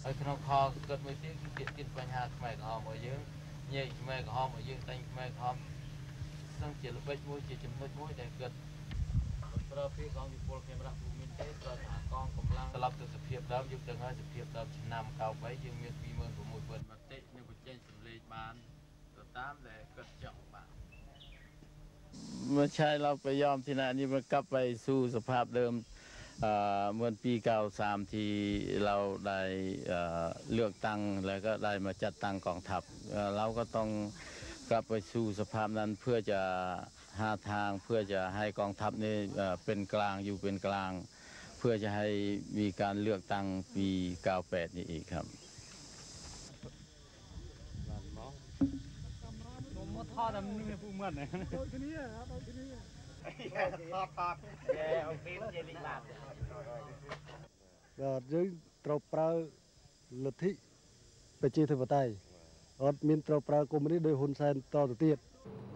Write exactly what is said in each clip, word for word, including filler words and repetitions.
ขนมคอเกิดมือที่เกิดกินปัญหาแม่หอมมาเยอะเนี่ยแม่หอมมาเยอะแต่แม่หอมต้องเจริญไปมวยเจริญมวยมวยแต่เกิดเราพี่กองอยู่พลเมืองรับภูมิเทศเราหากองกำลังตลับตัวสเปียบดาวยุคเดิมให้สเปียบดาวชนะเก่าไปยังมีปีเมืองของมวยเปิดมาเตะในบทเจนสำเร็จบานตัวตามเลยเกิดเจาะบานไม่ใช่เราไปยอมที่นั่นนี่มันกลับไปสู่สภาพเดิมเมื่อปีเก้าสามที่เราได้เลือกตั้งแล้วก็ได้มาจัดตั้งกองทัพเราก็ต้องกลับไปสู่สภาพนั้นเพื่อจะหาทางเพื่อจะให้กองทัพนี้เป็นกลางอยู่เป็นกลางเพื่อจะให้มีการเลือกตั้งปีเก้าแปดนี้อีกครับผมทอดมันนี่พูดเหมือนเลยทีนี้ครับทีนี้ทอดทอดแกเอาเฟ้นเจลิลาก็ยังตรปราลัทธิประชาธิปไตยอดมินตรปรากรมนี้โดยฮุนเซนต่อตัวเตี้ย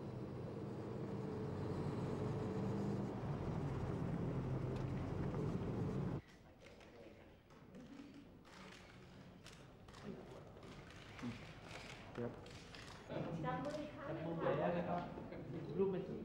ครับจำมือจำมือใหญ่แล้วนะครับรูปเป็นสี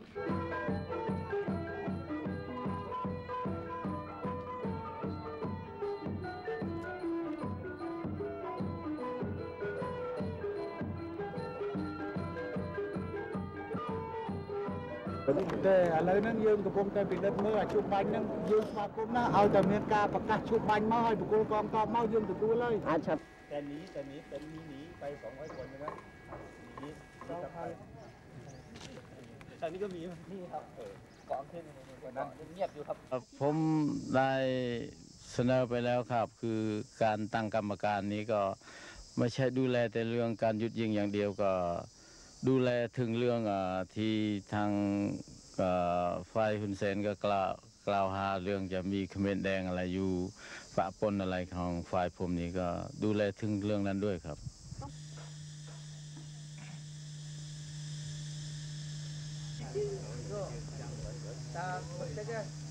แต่อะไรนั้นยืมกับผมแต่เป็นเลือดเมื่อชุบบันนั้นยืมมาผมนะเอาแต่เมียนกาประกาศชุบบันมาให้บุคคลกองกองเมายืมตัวเลยอาชัดแต่นี้แต่นี้แต่นี้หนีไปสองร้อยคนใช่ไหมหนีหนีกลับไปทางนี้ก็มีนี่ครับเออกองขึ้นวันนั้นเงียบอยู่ครับผมได้เสนอไปแล้วครับคือการตั้งกรรมการนี้ก็ไม่ใช่ดูแลแต่เรื่องการหยุดยิงอย่างเดียวก็ดูแลถึงเรื่องอที่ทางฝ่ายฮุนเซนก็กล่าวกล่าวหาเรื่องจะมีเขมรแดงอะไรอยู่ปะปนอะไรของฝ่ายผมนี่ก็ดูแลถึงเรื่องนั้นด้วยครับ